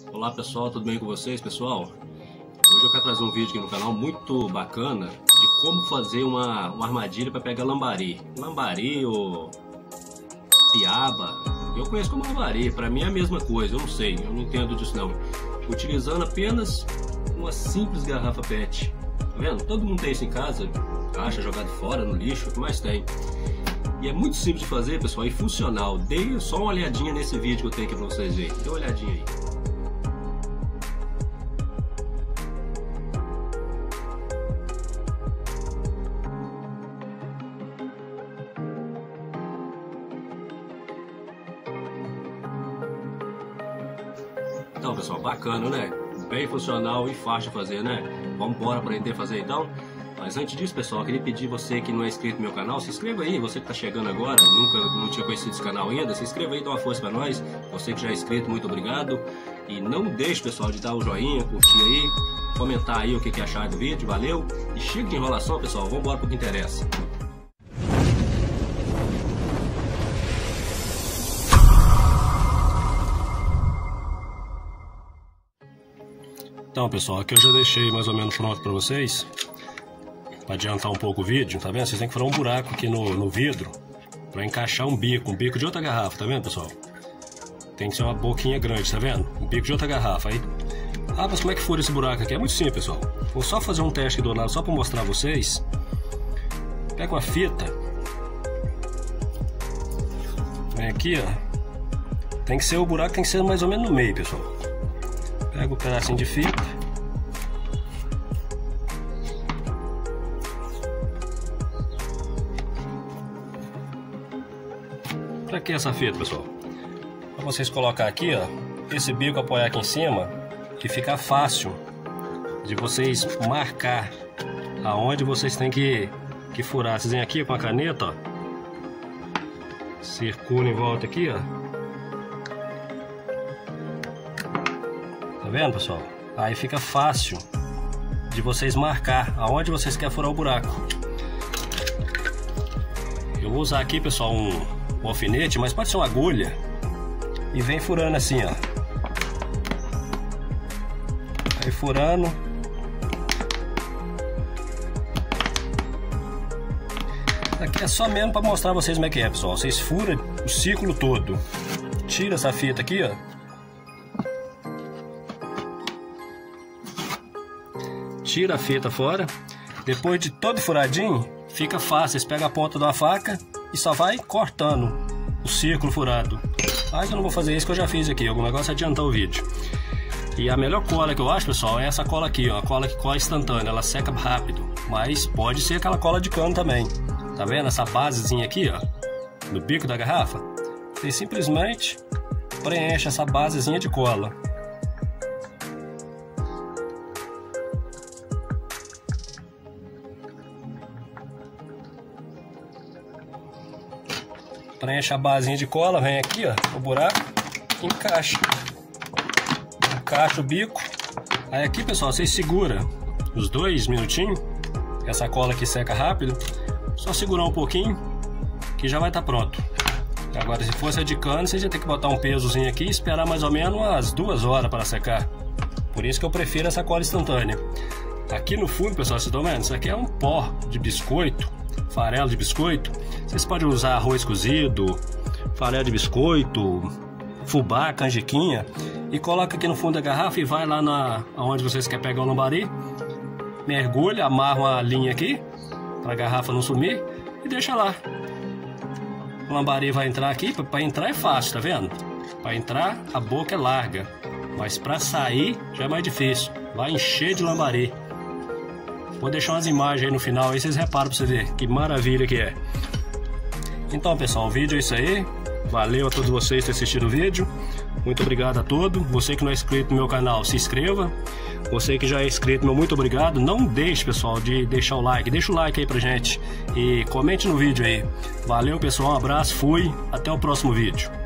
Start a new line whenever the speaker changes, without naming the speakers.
Olá pessoal, tudo bem com vocês, pessoal? Hoje eu quero trazer um vídeo aqui no canal muito bacana de como fazer uma armadilha para pegar lambari. Lambari ou piaba, eu conheço como lambari, para mim é a mesma coisa, eu não sei, eu não entendo disso não. Utilizando apenas uma simples garrafa PET, tá vendo? Todo mundo tem isso em casa, acha jogado fora, no lixo, o que mais tem. E é muito simples de fazer, pessoal, e funcional. Dê só uma olhadinha nesse vídeo que eu tenho aqui para vocês verem. Dê uma olhadinha aí. Então, pessoal, bacana, né? Bem funcional e fácil de fazer, né? Vamos embora aprender a fazer então? Mas antes disso, pessoal, eu queria pedir você que não é inscrito no meu canal, se inscreva aí. Você que está chegando agora, não tinha conhecido esse canal ainda, se inscreva aí, dá uma força para nós. Você que já é inscrito, muito obrigado. E não deixe, pessoal, de dar o joinha, curtir aí, comentar aí o que achar do vídeo, valeu. E chega de enrolação, pessoal, vamos embora para o que interessa. Então, pessoal, aqui eu já deixei mais ou menos pronto para vocês. Para adiantar um pouco o vídeo, tá vendo? Vocês têm que furar um buraco aqui no vidro para encaixar um bico de outra garrafa, tá vendo, pessoal? Tem que ser uma boquinha grande, tá vendo? Um bico de outra garrafa aí. Ah, mas como é que fura esse buraco aqui? É muito simples, pessoal. Vou só fazer um teste aqui do lado, só para mostrar a vocês. Pega uma fita. Vem aqui, ó. Tem que ser o buraco, tem que ser mais ou menos no meio, pessoal. Pega um pedacinho de fita. Pra que essa fita, pessoal? Pra vocês colocar aqui, ó, esse bico apoiar aqui em cima, que fica fácil de vocês marcar aonde vocês têm que furar. Vocês vêm aqui com a caneta, ó, circula em volta aqui, ó. Tá vendo, pessoal? Aí fica fácil de vocês marcar aonde vocês querem furar o buraco. Eu vou usar aqui, pessoal, um alfinete, mas pode ser uma agulha, e vem furando assim, ó. Vai furando. Aqui é só mesmo para mostrar a vocês como é que é, pessoal. Vocês furam o círculo todo. Tira essa fita aqui, ó. Tira a fita fora. Depois de todo furadinho, fica fácil. Vocês pegam a ponta de uma faca e só vai cortando o círculo furado. Mas eu não vou fazer isso que eu já fiz aqui. O negócio é adiantar o vídeo. E a melhor cola que eu acho, pessoal, é essa cola aqui, ó. A cola que cola instantânea. Ela seca rápido. Mas pode ser aquela cola de cano também. Tá vendo essa basezinha aqui, ó, no bico da garrafa? Você simplesmente preenche essa basezinha de cola. Preenche a basinha de cola, vem aqui, ó, o buraco, encaixa o bico. Aí aqui, pessoal, vocês seguram os 2 minutinhos, essa cola aqui seca rápido, só segurar um pouquinho que já vai estar pronto. Agora, se fosse a de cano, vocês iam ter que botar um pesozinho aqui e esperar mais ou menos umas 2 horas para secar. Por isso que eu prefiro essa cola instantânea. Aqui no fundo, pessoal, vocês estão vendo? Isso aqui é um pó de biscoito, farelo de biscoito. Vocês podem usar arroz cozido, farelo de biscoito, fubá, canjiquinha, e coloca aqui no fundo da garrafa e vai lá onde vocês querem pegar o lambari, mergulha, amarra uma linha aqui para a garrafa não sumir e deixa lá. O lambari vai entrar aqui. Para entrar é fácil, tá vendo? Para entrar a boca é larga, mas para sair já é mais difícil. Vai encher de lambari. Vou deixar umas imagens aí no final, aí vocês reparam para você ver que maravilha que é. Então, pessoal, o vídeo é isso aí. Valeu a todos vocês por assistir o vídeo. Muito obrigado a todos. Você que não é inscrito no meu canal, se inscreva. Você que já é inscrito, meu muito obrigado. Não deixe, pessoal, de deixar o like. Deixa o like aí pra gente e comente no vídeo aí. Valeu, pessoal, um abraço, fui. Até o próximo vídeo.